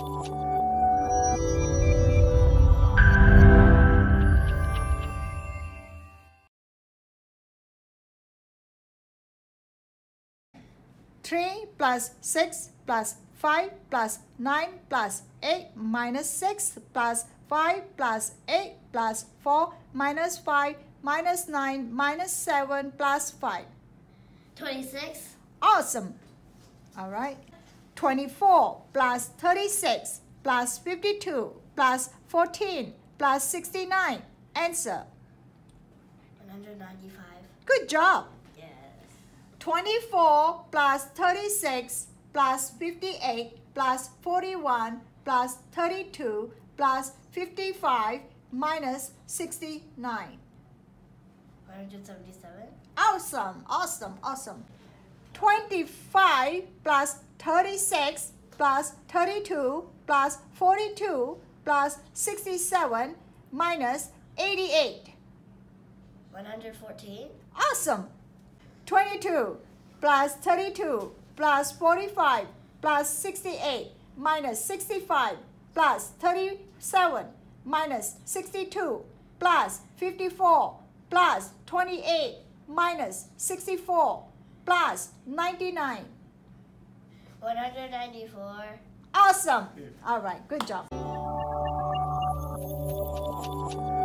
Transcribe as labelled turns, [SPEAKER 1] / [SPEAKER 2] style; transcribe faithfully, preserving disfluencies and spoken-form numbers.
[SPEAKER 1] three plus six plus five plus nine plus eight minus six plus five plus eight plus four minus five minus nine minus seven plus five.
[SPEAKER 2] twenty-six.
[SPEAKER 1] Awesome. All right. twenty-four plus thirty-six plus fifty-two plus fourteen plus sixty-nine. Answer.
[SPEAKER 2] one hundred ninety-five.
[SPEAKER 1] Good job. twenty-four plus thirty-six plus fifty-eight plus forty-one plus thirty-two plus fifty-five minus sixty-nine.
[SPEAKER 2] one hundred seventy-seven.
[SPEAKER 1] Awesome, awesome, awesome. twenty-five plus thirty-six plus thirty-two plus forty-two plus sixty-seven minus eighty-eight.
[SPEAKER 2] one hundred fourteen.
[SPEAKER 1] Awesome. twenty-two plus thirty-two plus forty-five plus sixty-eight minus sixty-five plus thirty-seven minus sixty-two plus fifty-four plus twenty-eight minus sixty-four plus ninety-nine.
[SPEAKER 2] one hundred ninety-four.
[SPEAKER 1] Awesome. All right, good job.